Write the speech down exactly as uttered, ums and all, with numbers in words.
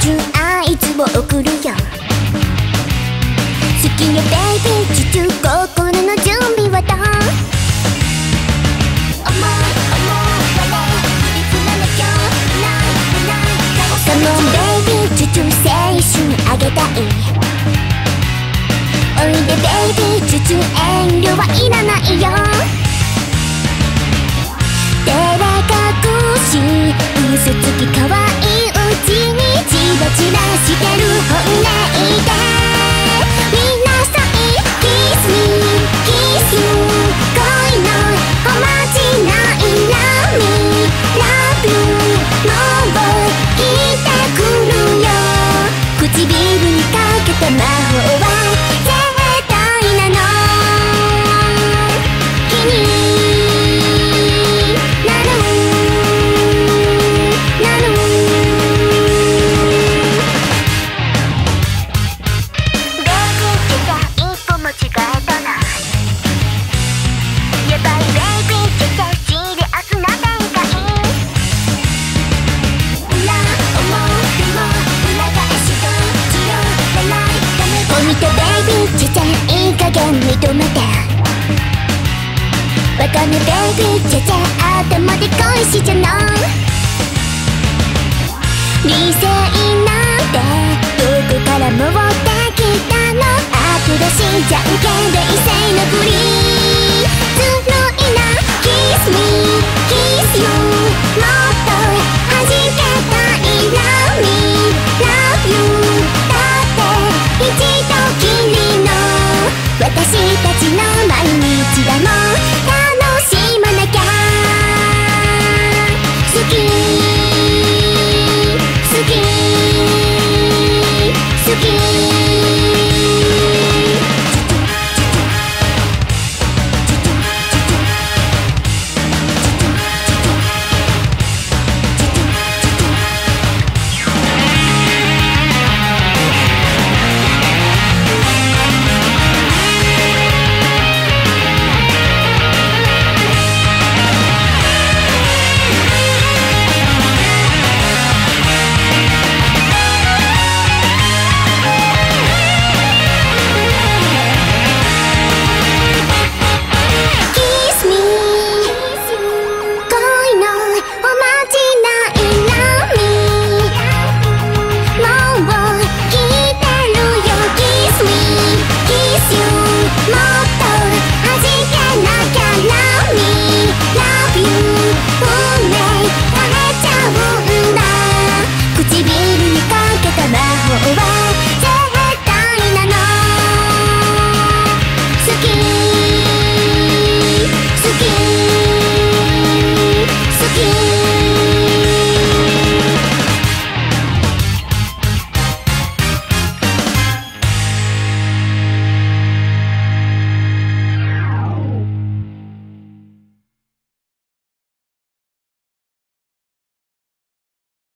春合図を送るよ。好きよベイビーチュチュ、心の準備はどう？カモンベイビーチュチュ、青春あげたい。おいでベイビーチュチュ、遠慮はいらないよ。照れ隠し嘘つき可愛いうちにチラチラしてる本音言ってみなさい。キスミキスユ恋のおまじないラミラブもう聞いてくるよ。唇にかけた魔法は絶対なの。気になるなる。ベイビーちゃちゃ一歩間違えたな。やばいベイビーちゃちゃシリアスな展開。裏表も裏返しどっちを笑いダメだ。お見てベイビーちゃちゃいい加減認めて。わかめベイビーちゃちゃ頭で恋しじゃの。理性なんてどこから持ってきたの。新しいじゃんけんで異性のふりずるいな。キスミキスユもっと弾けた